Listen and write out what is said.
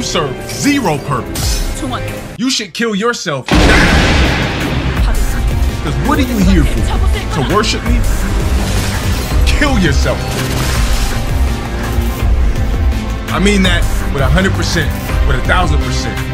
You serve zero purpose. You should kill yourself. Because what are you here for? To worship me? Kill yourself. I mean that with 100%, with 1,000%.